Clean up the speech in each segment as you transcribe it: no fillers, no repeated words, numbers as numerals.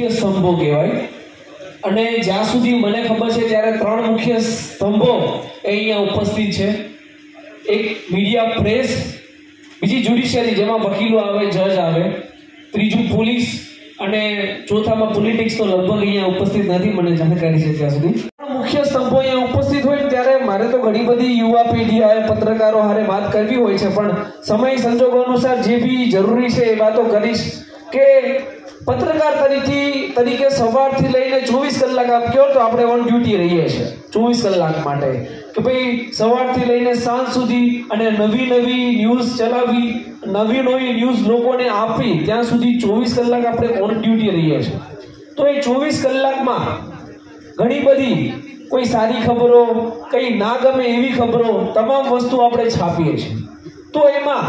મુખ્ય સ્તંભો કહેવાય અને જ્યાં સુધી મને ખબર છે ત્યારે 3 મુખ્ય સ્તંભો અહીંયા ઉપસ્થિત છે। એક મીડિયા પ્રેસ, બીજી જ્યુડિશિયરી જેમાં વકીલો આવે, જજ આવે, ત્રીજું પોલીસ અને ચોથામાં પોલિટિક્સ તો લગભગ અહીંયા ઉપસ્થિત નથી મને જાણકારી છે ત્યાં સુધી। મુખ્ય સ્તંભો અહીંયા ઉપસ્થિત હોય ત્યારે મારે તો ઘણી બધી યુવા પેઢી આવે પત્રકારો હારે વાત કરવી હોય છે, પણ સમય સંજોગો અનુસાર જે બી જરૂરી છે એ વાતો કરીશ કે પત્રકાર તરીકે સવારથી લઈને 24 કલાક આપ કહો તો આપણે ઓન ડ્યુટી રહીએ છીએ 24 કલાક માટે કે ભાઈ સવારથી લઈને સાંજ સુધી અને નવી ન્યૂઝ ચલાવી, નવી ન્યૂઝ લોકોને આપી, ત્યાં સુધી 24 કલાક આપણે ઓન ડ્યુટી રહીએ છીએ। તો એ 24 કલાકમાં ઘણી બધી કોઈ સારી ખબરો, કઈ ના ગમે એવી ખબરો, તમામ વસ્તુ આપણે છાપીએ છીએ। તો એમાં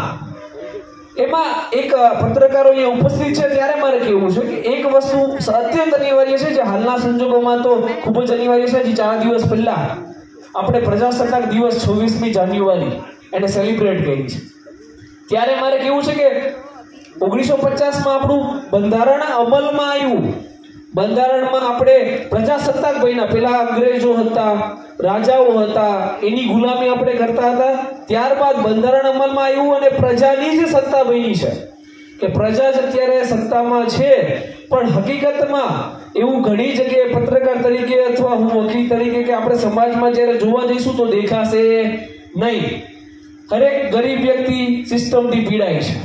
એક પત્રકારો અહીંયા ઉપસ્થિત છે ત્યારે મારે કહેવું છે કે એક વસ્તુ અત્યંત અનિવાર્ય છે, જે હાલના સંજોગોમાં તો ખૂબ જ અનિવાર્ય છે। હજી 4 દિવસ પહેલા આપણે પ્રજાસત્તાક દિવસ 26મી જાન્યુઆરી એને સેલિબ્રેટ કરી છે, ત્યારે મારે કહેવું છે કે 1950માં આપણું બંધારણ અમલમાં આવ્યું, બંધારણમાં આપણે પ્રજાસત્તાક બન્યા, પેલા અંગ્રેજો હતા, રાજાઓ હતા, એની ગુલામી આપણે કરતા હતા, ત્યારબાદ બંધારણ અમલમાં આવ્યું અને પ્રજાની જ સત્તા બની છે કે પ્રજા જ અત્યારે સત્તામાં છે। પણ હકીકતમાં એવું ઘણી જગ્યાએ પત્રકાર તરીકે અથવા હું વકીલ તરીકે કે આપણે સમાજમાં જ્યારે જોવા જઈશું તો દેખાશે નહીં। હરેક ગરીબ વ્યક્તિ સિસ્ટમથી પીડાય છે,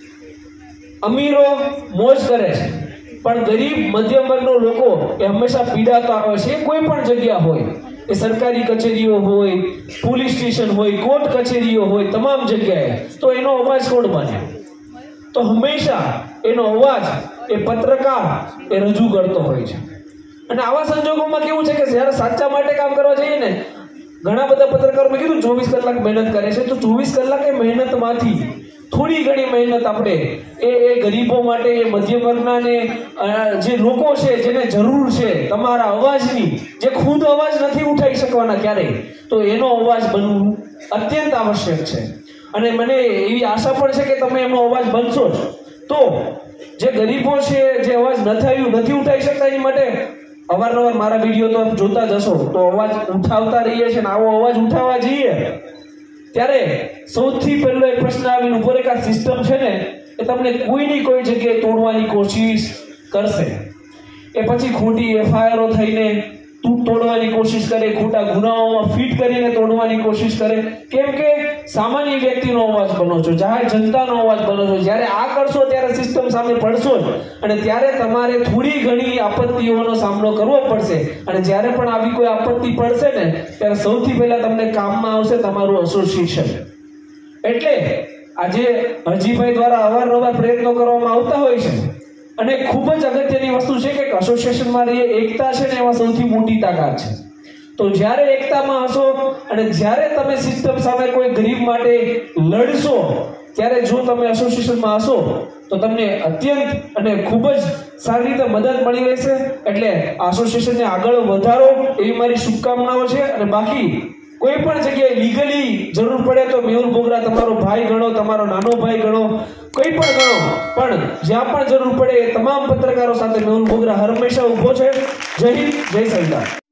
અમીરો મોજ કરે છે, પણ ગરીબ મધ્યમ વર્ગના લોકો એ હંમેશા પીડાતા હોય છે, કોઈ પણ જગ્યા હોય, એ સરકારી કચેરીઓ હોય, પોલીસ સ્ટેશન હોય, કોર્ટ કચેરીઓ હોય, તમામ જગ્યાએ। તો એનો અવાજ કોણ બને? તો હંમેશા એનો અવાજ એ પત્રકાર એ રજૂ કરતો હોય છે। અને આવા સંજોગોમાં કેવું છે કે જ્યારે સાચા માટે કામ કરવા જઈએ ને, ઘણા બધા પત્રકારો મેં કીધું 24 કલાક મહેનત કરે છે, તો 24 કલાક એ મહેનતમાંથી થોડી ઘણી મહેનત આપણે એ ગરીબો માટે, એ મધ્યમ વર્ગના ને જે લોકો છે જેને જરૂર છે તમારા અવાજની, જે ખુદ અવાજ નથી ઉઠાવી શકવાના ક્યારેય, તો એનો અવાજ બનવું અત્યંત આવશ્યક છે। અને મને એવી આશા પણ છે કે તમે એનો અવાજ બનશો જ। તો જે ગરીબો છે, જે અવાજ નથી ઉઠાવી શકતા, એની માટે અવારનવાર મારા વિડીયો તો જોતા જશો, તો અવાજ ઉઠાવતા રહીએ છીએ, આવો અવાજ ઉઠાવવા જઈએ ત્યારે સૌથી પહેલો એક પ્રશ્ન આવીને ઉભો રહે કે આ સિસ્ટમ છે ને એ તમને કોઈની કોઈ જગ્યાએ તોડવાની કોશિશ કરશે, એ પછી ખોટી એફઆઈઆરો થઈને તોડવાની કોશિશ કરે, ખોટા ગુનાઓમાં ફિટ કરીને તોડવાની કોશિશ કરે, કેમ કે સામાન્ય વ્યક્તિનો અવાજ બનો છો, જાહેર જનતાનો અવાજ બનો છો। જ્યારે આ કરશો ત્યારે સિસ્ટમ સામે પડશો જ, અને ત્યારે તમારે થોડી ઘણી આપત્તિઓનો સામનો કરવો પડશે। અને જ્યારે પણ આવી કોઈ આપત્તિ પડશે ને ત્યારે સૌથી પહેલા તમને કામમાં આવશે તમારું એસોસિએશન। એટલે આજે હરજીભાઈ દ્વારા અવારનવાર પ્રયત્નો કરવામાં આવતા હોય છે, અને ખૂબ જ અગત્યની વસ્તુ છે કે એસોસિએશનમાં જે એકતા છે ને એમાં સૌથી મોટી તાકાત છે। તો જ્યારે એકતામાં હશો અને જ્યારે તમે સિસ્ટમ સામે કોઈ ગરીબ માટે લડશો, ત્યારે જો તમે એસોસિએશનમાં હશો તો તમને અત્યંત અને ખૂબ જ સારી રીતે મદદ મળી રહેશે। એટલે એસોસિએશનને આગળ વધારો એવી મારી શુભકામનાઓ છે। અને બાકી કોઈ પણ જગ્યાએ લીગલી જરૂર પડે તો મેહુલ બોગરા તમારો ભાઈ ગણો, તમારો નાનો ભાઈ ગણો, કોઈ પણ ગણો, પણ જ્યાં પણ જરૂર પડે એ તમામ પત્રકારો સાથે મેહુલ બોગરા હંમેશા ઊભો છે। જય હિન્દ, જય સરદાર।